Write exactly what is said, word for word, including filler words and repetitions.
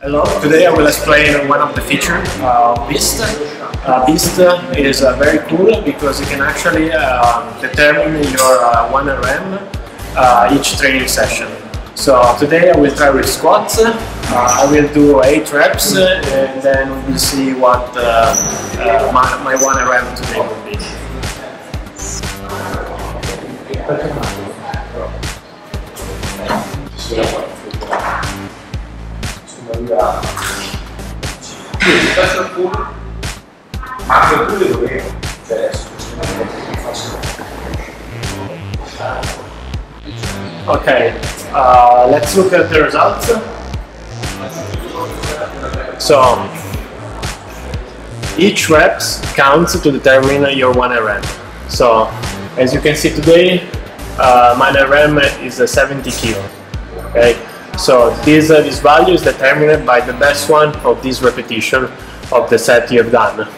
Hello, today I will explain one of the features of Beast. Uh, Beast is uh, very cool because you can actually uh, determine your uh, one R M uh, each training session. So today I will try with squats. Uh, I will do eight reps uh, and then we'll see what uh, uh, my, my one R M today will be. Okay, uh, let's look at the results. So, each reps counts to determine your one R M. So, as you can see today, uh, my R M is a seventy kilo. Okay, so this, uh, this value is determined by the best one of this repetition of the set you have done.